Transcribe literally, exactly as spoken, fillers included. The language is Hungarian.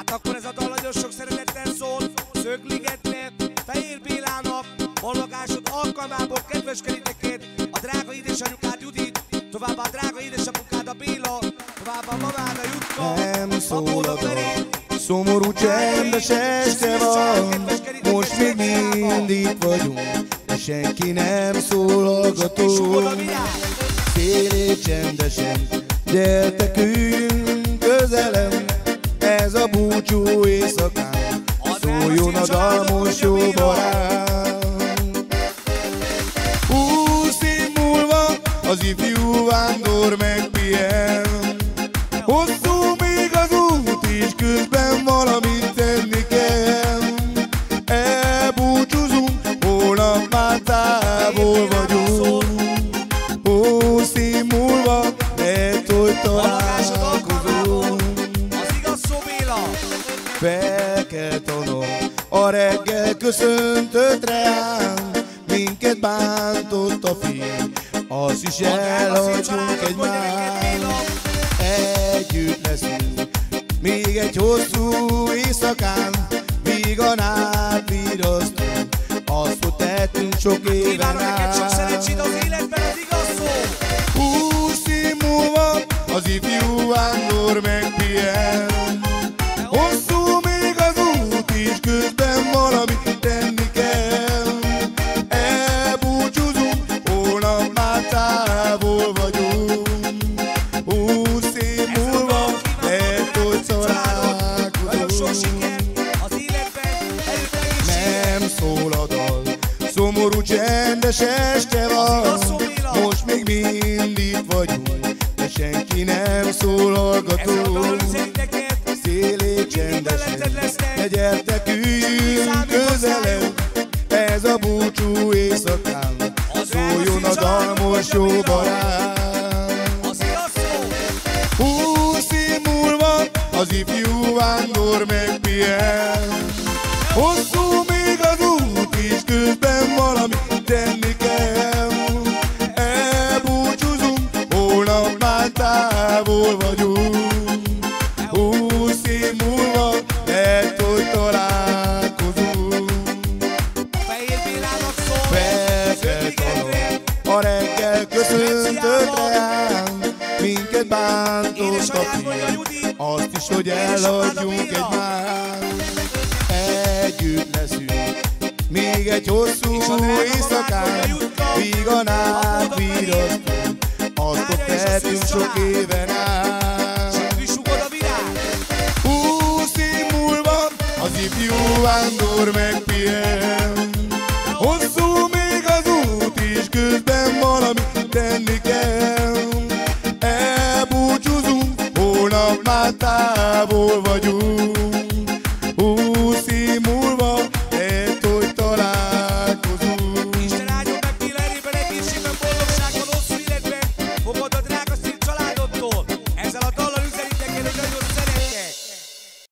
Hát akkor ez a dal nagyon sok szeretettel szól Szögligetnél, Fehér Bélának, ballagásod alkalmából kedveskedétekért a drága édesanyukád Judit, továbbá a drága édesapukád a Béla, továbbá a mamád a Jutka, nem szól a dal, szomorú csendes este van, most még mindig itt vagyunk, de senki nem szólgató. Szélét csendesen, gyertek üljünk közelem, ez a búcsú éjszakán, szóljon a dalmos jó barát. Húsz év múlva az ifjú vándor megpihen, hosszú még az út és közben valamit tenni kell. Elbúcsúzunk, holnap már távol vagyunk. Húsz év múlva lehet, hogy találkozunk. Felkeltanom, a reggel köszöntött rám, minket bántott a fény, azt is elhagyunk egymást. Együtt leszünk, még egy hosszú éjszakán, vígan átvírasztunk, azt, hogy tettünk sok éven át. Húsz év múlva az ifjú vándor megpihen, hosszú még az út, és közben valamit tenni kell. Elbúcsúzunk, holnap már távol vagyunk. Húsz év múlva lehet, hogy találkozunk. Nem szól a dal, szomorú csendes este van, most még mindig itt vagyunk, de senki nem szólgató. Szélét csendesen, ne gyertek üljünk közelem, ez a búcsú éjszakán, szóljon a dalmos jó barát. Húsz év múlva az ifjú vándor megpihen, hosszú még az út, és közben valamit tenni kell. Elbúcsúzunk, holnap már távol vagyunk. Húsz év múlva lehet, hogy találkozunk. Fehér Bélának szól, Felkeltanom, a reggel köszöntött rám, minket bántott a fény, azt is, hogy elhagyjunk egymást. Együtt leszünk, még egy hosszú éjszakán, vígan átvírasztunk, azt, hogy tettünk sok éven át. Húsz év múlva az ifjú vándor megpihen, hosszú még az út, és közben valamit tenni kell. Elbúcsúzunk, holnap már távol vagyunk.